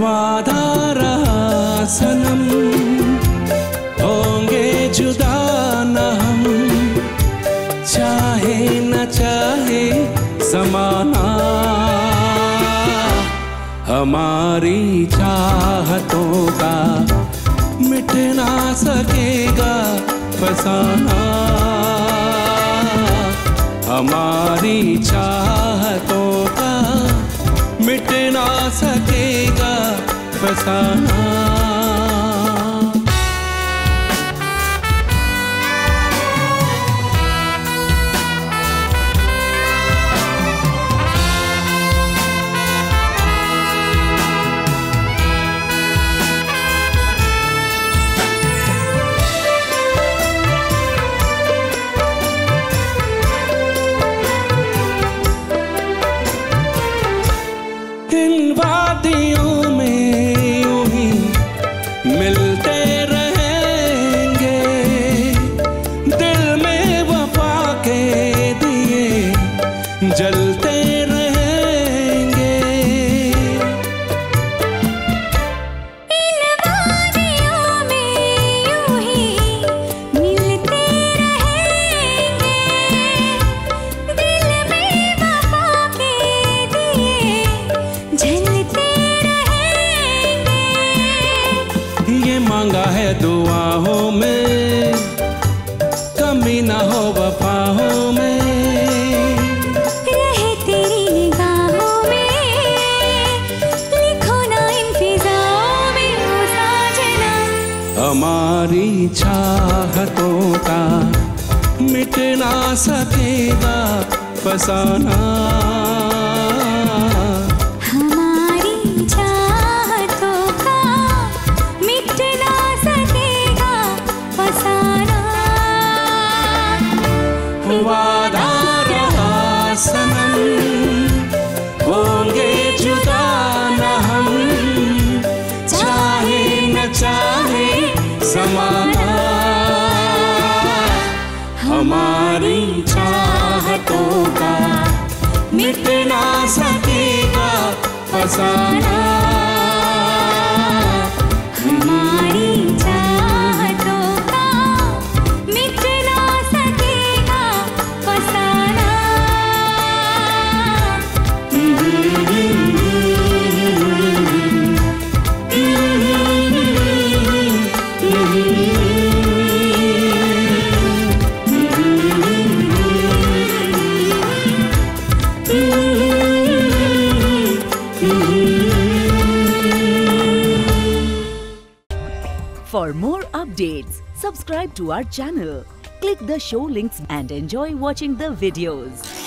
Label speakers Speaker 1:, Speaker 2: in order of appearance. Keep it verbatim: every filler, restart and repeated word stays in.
Speaker 1: वादा रहा सनम, होंगे जुदा न हम, चाहे न चाहे ज़माना। हमारी चाहतों का मिट ना सकेगा फसाना। हमारी चाहतों का मिट ना सकेगा फसाना। इन वादियों में यूं ही मिलते रहेंगे, दिल में वफा के दिए जलते रहेंगे।
Speaker 2: इन वादियों में यूं ही मिलते रहेंगे, दिल में वफा के दिए जलते रहेंगे।
Speaker 1: ये मांगा है दुआओं में, कमी ना हो वफाओं में।
Speaker 2: रहे तेरी निगाहों में, लिखो ना इन फिजाओं में ओ साजना।
Speaker 1: हमारी चाहतों का मिट ना सकेगा फसाना।
Speaker 2: हमारी चाहतों का मिट ना सकेगा फसाना।
Speaker 1: वादा रहा सनम, होंगे जुदा न हम, चाहे न चाहे ज़माना। हमारी चाहतों का मिट ना सकेगा फसाना।
Speaker 2: हमारी चाहतों का मिट ना सकेगा फसाना।
Speaker 3: For more updates, subscribe to our channel, click the show links and enjoy watching the videos.